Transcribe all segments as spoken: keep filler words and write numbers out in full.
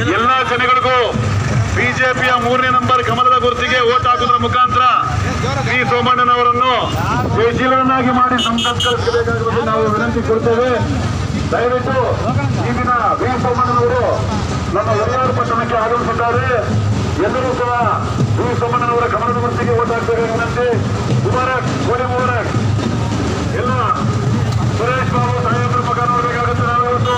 ಎಲ್ಲ ಜನಗಳಿಗೂ ಬಿಜೆಪಿಯ ಮೂರನೇ ನಂಬರ್ ಕಮಲದ ಗುರುತಿಗೆ ವೋಟ್ ಹಾಕುವುದರ ಮುಖಾಂತರ ವಿ ಸೋಮಣ್ಣನವರನ್ನು ಜಯಶೀಲನಾಗಿ ಮಾಡಿ ಸಂಸತ್ಕರಿಸಬೇಕಾಗುವುದು ನಾವು ವಿನಂತಿ ಕೊಡ್ತೇವೆ. ದಯವಿಟ್ಟು ಈ ದಿನ ವಿ ಸೋಮಣ್ಣನವರು ನಮ್ಮ ಒಡೆಯಾರ್ ಪಟ್ಟಣಕ್ಕೆ ಆಗಮಿಸಿದ್ದಾರೆ. ಎಲ್ಲರೂ ಸಹ ವಿ ಸೋಮಣ್ಣನವರ ಕಮಲದ ಗುರುತಿಗೆ ವೋಟ್ ಹಾಕಬೇಕಾಗಿ ವಿನಂತಿ. ಮುಬಾರಕ್, ಕೋಡಿ ಮುಬಾರಕ್. ಎಲ್ಲ ಸುರೇಶ್ ಬಾಬು ಸಾಹೇಬ್ರ ಮಗ ನೋಡಬೇಕಾಗುತ್ತೆ. ನಾವು ಇವತ್ತು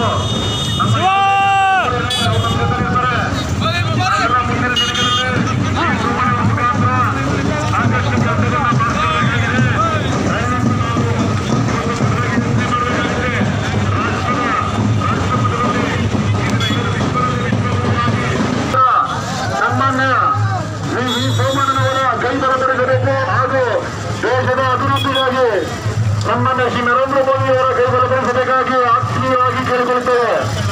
ದೇಶದ ಅಭಿವೃದ್ಧಿಗಾಗಿ ಸನ್ಮಾನ್ಯ ಶ್ರೀ ನರೇಂದ್ರ ಮೋದಿ ಅವರ ಕೈಬಲಪಡಿಸಬೇಕಾಗಿ ಆತ್ಮೀಯವಾಗಿ ಕೇಳಿಕೊಳ್ಳುತ್ತೇವೆ.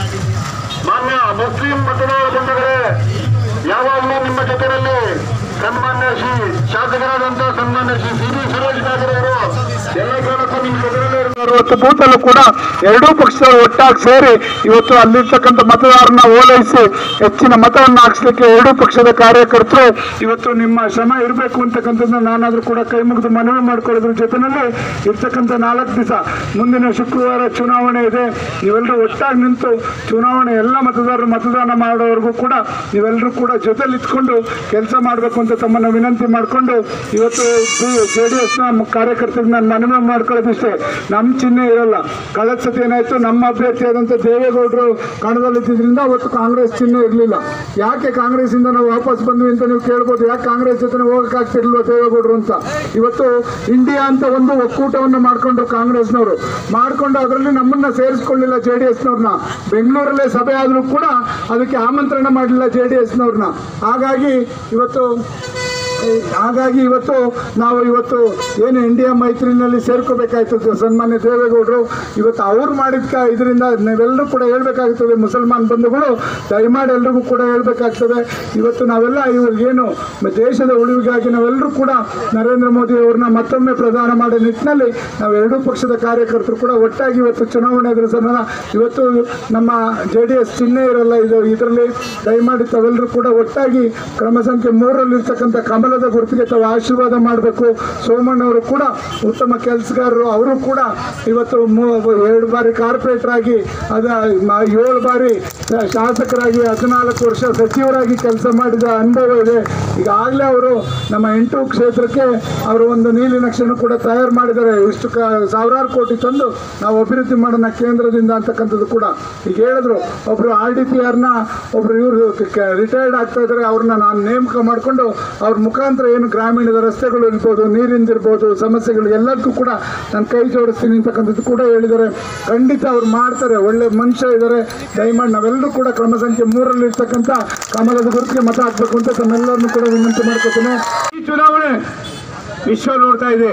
ಮಾನ್ಯ ಮುಸ್ಲಿಂ ಮತದಾರ ಬಂಧುಗಳೇ, ಯಾವಾಗಲೂ ನಿಮ್ಮ ಜೊತೆಯಲ್ಲಿ ಸನ್ಮಾನ್ಯ ಶ್ರೀ ಶಾಸಕರಾದಂತಹ ಸನ್ಮಾನ್ಯ ಶ್ರೀ ಸಿ ಬಿ ಸುರೇಶ್ ಬಾಬು ಅವರು ಎಲ್ಲ ಕಾಲಕ್ಕೂ ನಿಮ್ಮ ಜೊತೆಯಲ್ಲೇ ಅರವತ್ತು ಬೂತಲ್ಲೂ ಕೂಡ ಎರಡೂ ಪಕ್ಷಗಳು ಒಟ್ಟಾಗಿ ಸೇರಿ ಇವತ್ತು ಅಲ್ಲಿರ್ತಕ್ಕಂಥ ಮತದಾರನ ಓಲೈಸಿ ಹೆಚ್ಚಿನ ಮತವನ್ನು ಹಾಕಿಸ್ಲಿಕ್ಕೆ ಎರಡೂ ಪಕ್ಷದ ಕಾರ್ಯಕರ್ತರು ಇವತ್ತು ನಿಮ್ಮ ಶ್ರಮ ಇರಬೇಕು ಅಂತಕ್ಕಂಥದ್ದನ್ನ ನಾನಾದ್ರೂ ಕೂಡ ಕೈ ಮುಗಿದು ಮನವಿ ಮಾಡ್ಕೊಳ್ಳೋದ್ರ ಜೊತೆಯಲ್ಲಿ ಇರ್ತಕ್ಕಂಥ ನಾಲ್ಕು ದಿವಸ ಮುಂದಿನ ಶುಕ್ರವಾರ ಚುನಾವಣೆ ಇದೆ. ನೀವೆಲ್ಲರೂ ಒಟ್ಟಾಗಿ ನಿಂತು ಚುನಾವಣೆ ಎಲ್ಲ ಮತದಾರರು ಮತದಾನ ಮಾಡೋವರೆಗೂ ಕೂಡ ನೀವೆಲ್ಲರೂ ಕೂಡ ಜೊತೆಲಿ ಇಟ್ಕೊಂಡು ಕೆಲಸ ಮಾಡಬೇಕು ಅಂತ ತಮ್ಮನ್ನು ವಿನಂತಿ ಮಾಡಿಕೊಂಡು ಇವತ್ತು ಜೆ ಡಿ ಎಸ್ನ ಕಾರ್ಯಕರ್ತರಿಗೆ ನಾನು ಮನವಿ ಮಾಡ್ಕೊಳ್ಳೋದಿಷ್ಟೇ. ನಮ್ಮ ಚಿಹ್ನೆ ಇರಲ್ಲ. ಕಳೆದ ಸತಿ ಏನಾಯ್ತು, ನಮ್ಮ ಅಭ್ಯರ್ಥಿಯಾದಂಥ ದೇವೇಗೌಡರು ಕಣದಲ್ಲಿದ್ದರಿಂದ ಅವತ್ತು ಕಾಂಗ್ರೆಸ್ ಚಿಹ್ನೆ ಇರಲಿಲ್ಲ. ಯಾಕೆ ಕಾಂಗ್ರೆಸ್ ಇಂದ ನಾವು ವಾಪಸ್ ಬಂದ್ವಿ ಅಂತ ನೀವು ಕೇಳ್ಬೋದು. ಯಾಕೆ ಕಾಂಗ್ರೆಸ್ ಜೊತೆ ಹೋಗಕ್ಕಾಗ್ತಿರ್ಲಿಲ್ವ ದೇವೇಗೌಡರು ಅಂತ. ಇವತ್ತು ಇಂಡಿಯಾ ಅಂತ ಒಂದು ಒಕ್ಕೂಟವನ್ನು ಮಾಡ್ಕೊಂಡ್ರು ಕಾಂಗ್ರೆಸ್ನವರು, ಮಾಡ್ಕೊಂಡು ಅದರಲ್ಲಿ ನಮ್ಮನ್ನ ಸೇರಿಸ್ಕೊಳ್ಳಿಲ್ಲ ಜೆ ಡಿ ಎಸ್ನವ್ರನ್ನ. ಬೆಂಗಳೂರಲ್ಲೇ ಸಭೆ ಆದರೂ ಕೂಡ ಅದಕ್ಕೆ ಆಮಂತ್ರಣ ಮಾಡಲಿಲ್ಲ ಜೆ ಡಿ ಎಸ್ನವ್ರನ್ನ. ಹಾಗಾಗಿ ಇವತ್ತು ಹಾಗಾಗಿ ಇವತ್ತು ನಾವು ಇವತ್ತು ಏನು ಇಂಡಿಯಾ ಮೈತ್ರಿನಲ್ಲಿ ಸೇರ್ಕೋಬೇಕಾಯ್ತದೆ ಸನ್ಮಾನ್ಯ ದೇವೇಗೌಡರು. ಇವತ್ತು ಅವ್ರು ಮಾಡಿದ್ಕ ಇದರಿಂದ ನಾವೆಲ್ಲರೂ ಕೂಡ ಹೇಳ್ಬೇಕಾಗ್ತದೆ, ಮುಸಲ್ಮಾನ್ ಬಂಧುಗಳು ದಯಮಾಡಿ ಎಲ್ರಿಗೂ ಕೂಡ ಹೇಳ್ಬೇಕಾಗ್ತದೆ. ಇವತ್ತು ನಾವೆಲ್ಲ ಇವ್ರಿಗೇನು ದೇಶದ ಉಳಿವಿಗಾಗಿ ನಾವೆಲ್ಲರೂ ಕೂಡ ನರೇಂದ್ರ ಮೋದಿ ಅವ್ರನ್ನ ಮತ್ತೊಮ್ಮೆ ಪ್ರಧಾನ ಮಾಡೋ ನಿಟ್ಟಿನಲ್ಲಿ ನಾವು ಎರಡೂ ಪಕ್ಷದ ಕಾರ್ಯಕರ್ತರು ಕೂಡ ಒಟ್ಟಾಗಿ ಇವತ್ತು ಚುನಾವಣೆ ಎದುರಿಸೋಣ. ಇವತ್ತು ನಮ್ಮ ಜೆ ಡಿ ಎಸ್ ಚಿಹ್ನೆ ಇರಲ್ಲ ಇದು ಇದರಲ್ಲಿ. ದಯಮಾಡಿ ತಾವೆಲ್ಲರೂ ಕೂಡ ಒಟ್ಟಾಗಿ ಕ್ರಮ ಸಂಖ್ಯೆ ಮೂರರಲ್ಲಿರ್ತಕ್ಕಂಥ ಕಮಲದ ಗುರುತಿಗೆ ತಾವು ಆಶೀರ್ವಾದ ಮಾಡಬೇಕು. ಸೋಮಣ್ಣವರು ಕೂಡ ಉತ್ತಮ ಕೆಲಸಗಾರರು. ಅವರು ಕೂಡ ಇವತ್ತು ಎರಡು ಬಾರಿ ಕಾರ್ಪೊರೇಟರ್ ಆಗಿ ಅದ ಏಳು ಬಾರಿ ಶಾಸಕರಾಗಿ ಹದಿನಾಲ್ಕು ವರ್ಷ ಸಚಿವರಾಗಿ ಕೆಲಸ ಮಾಡಿದ ಅನುಭವ ಇದೆ. ಈಗಾಗಲೇ ಅವರು ನಮ್ಮ ಎಂಟು ಕ್ಷೇತ್ರಕ್ಕೆ ಅವರು ಒಂದು ನೀಲಿ ನಕ್ಷೆಯನ್ನು ಕೂಡ ತಯಾರು ಮಾಡಿದ್ದಾರೆ. ಇಷ್ಟು ಕ ಸಾವಿರಾರು ಕೋಟಿ ತಂದು ನಾವು ಅಭಿವೃದ್ಧಿ ಮಾಡೋಣ ಕೇಂದ್ರದಿಂದ ಅಂತಕ್ಕಂಥದ್ದು ಕೂಡ ಈಗ ಹೇಳಿದ್ರು. ಒಬ್ರು ಆರ್ ಡಿ ಪಿ ಆರ್ನ ಒಬ್ರು ಇವರು ರಿಟೈರ್ಡ್ ಆಗ್ತಾ ಇದ್ದಾರೆ, ಅವ್ರನ್ನ ನಾನು ನೇಮಕ ಮಾಡಿಕೊಂಡು ಅವ್ರ ಮುಖಾಂತರ ಏನು ಗ್ರಾಮೀಣದ ರಸ್ತೆಗಳು ಇರ್ಬೋದು, ನೀರಿಂದಿರ್ಬೋದು, ಸಮಸ್ಯೆಗಳು ಎಲ್ಲದಕ್ಕೂ ಕೂಡ ನಾನು ಕೈ ಜೋಡಿಸ್ತೀನಿ ಅಂತಕ್ಕಂಥದ್ದು ಕೂಡ ಹೇಳಿದ್ದಾರೆ. ಖಂಡಿತ ಅವ್ರು ಮಾಡ್ತಾರೆ, ಒಳ್ಳೆ ಮನುಷ್ಯ ಇದ್ದಾರೆ. ದಯಮಾಡಿ ನಾವೆಲ್ಲರೂ ಕೂಡ ಕ್ರಮ ಸಂಖ್ಯೆ ಮೂರರಲ್ಲಿ ಇರ್ತಕ್ಕಂಥ ಕಮಲದ ಗುರುತಿಗೆ ಮತ ಹಾಕಬೇಕು ಅಂತ ತಮ್ಮೆಲ್ಲರನ್ನು ಕೂಡ ವಿನಂತಿ ಮಾಡ್ಕೊತೀನಿ. ಈ ಚುನಾವಣೆ ವಿಶ್ವ ನೋಡ್ತಾ ಇದೆ.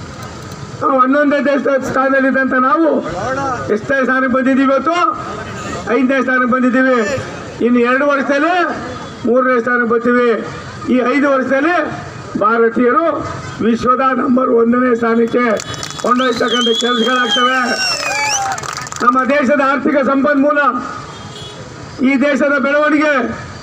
ನಾವು ಹನ್ನೊಂದನೇ ದೇಶದ ಸ್ಥಾನದಲ್ಲಿದ್ದಂಥ ನಾವು ಎಷ್ಟನೇ ಸ್ಥಾನಕ್ಕೆ ಬಂದಿದ್ದೀವಿ? ಇವತ್ತು ಐದನೇ ಸ್ಥಾನಕ್ಕೆ ಬಂದಿದ್ದೀವಿ. ಇನ್ನು ಎರಡು ವರ್ಷದಲ್ಲಿ ಮೂರನೇ ಸ್ಥಾನಕ್ಕೆ ಬರ್ತೀವಿ. ಈ ಐದು ವರ್ಷದಲ್ಲಿ ಭಾರತೀಯರು ವಿಶ್ವದ ನಂಬರ್ ಒಂದನೇ ಸ್ಥಾನಕ್ಕೆ ಕೊಂಡೊಯ್ತಕ್ಕಂಥ ಕೆಲಸಗಳಾಗ್ತವೆ. ನಮ್ಮ ದೇಶದ ಆರ್ಥಿಕ ಸಂಪನ್ಮೂಲ, ಈ ದೇಶದ ಬೆಳವಣಿಗೆ,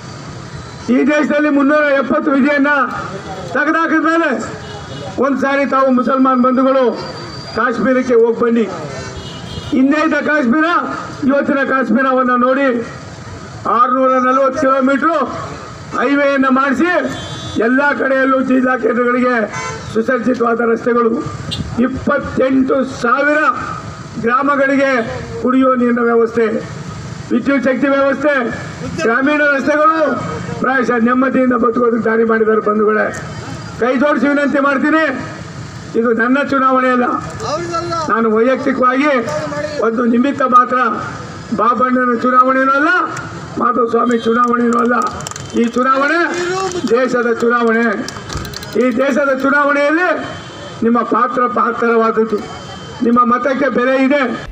ಈ ದೇಶದಲ್ಲಿ ಮುನ್ನೂರ ಎಪ್ಪತ್ತು ವಿಧಿಯನ್ನ ತೆಗೆದಾಕಿದ ಮೇಲೆ ಒಂದು ಸಾರಿ ತಾವು ಮುಸಲ್ಮಾನ್ ಬಂಧುಗಳು ಕಾಶ್ಮೀರಕ್ಕೆ ಹೋಗಿ ಬನ್ನಿ. ಹಿಂದೆ ಇದ್ದ ಕಾಶ್ಮೀರ ಇವತ್ತಿನ ಕಾಶ್ಮೀರವನ್ನು ನೋಡಿ. ಆರುನೂರ ನಲವತ್ತು ಕಿಲೋಮೀಟ್ರು ಹೈವೇಯನ್ನು ಮಾಡಿಸಿ ಎಲ್ಲ ಕಡೆಯಲ್ಲೂ ಜಿಲ್ಲಾ ಕೇಂದ್ರಗಳಿಗೆ ಸುಸಜ್ಜಿತವಾದ ರಸ್ತೆಗಳು, ಇಪ್ಪತ್ತೆಂಟು ಸಾವಿರ ಗ್ರಾಮಗಳಿಗೆ ಕುಡಿಯುವ ನೀರಿನ ವ್ಯವಸ್ಥೆ, ವಿದ್ಯುತ್ ಶಕ್ತಿ ವ್ಯವಸ್ಥೆ, ಗ್ರಾಮೀಣ ರಸ್ತೆಗಳು ಪ್ರಾಯಶಃ ನೆಮ್ಮದಿಯಿಂದ ಬದುಕೋದಕ್ಕೆ ದಾರಿ ಮಾಡಿದ್ದಾರೆ. ಬಂಧುಗಳೇ, ಕೈ ಜೋಡಿಸಿ ವಿನಂತಿ ಮಾಡ್ತೀನಿ. ಇದು ನನ್ನ ಚುನಾವಣೆ ಅಲ್ಲ. ನಾನು ವೈಯಕ್ತಿಕವಾಗಿ ಒಂದು ನಿಮಿತ್ತ ಮಾತ್ರ. ಬಾಬಣ್ಣನ ಚುನಾವಣೆಯೂ ಅಲ್ಲ, ಮಾಧುಸ್ವಾಮಿ ಚುನಾವಣೆಯೂ ಅಲ್ಲ. ಈ ಚುನಾವಣೆ ದೇಶದ ಚುನಾವಣೆ. ಈ ದೇಶದ ಚುನಾವಣೆಯಲ್ಲಿ ನಿಮ್ಮ ಪಾತ್ರ ಪಾತ್ರವಾದದ್ದು. ನಿಮ್ಮ ಮತಕ್ಕೆ ಬೆಲೆ ಇದೆ.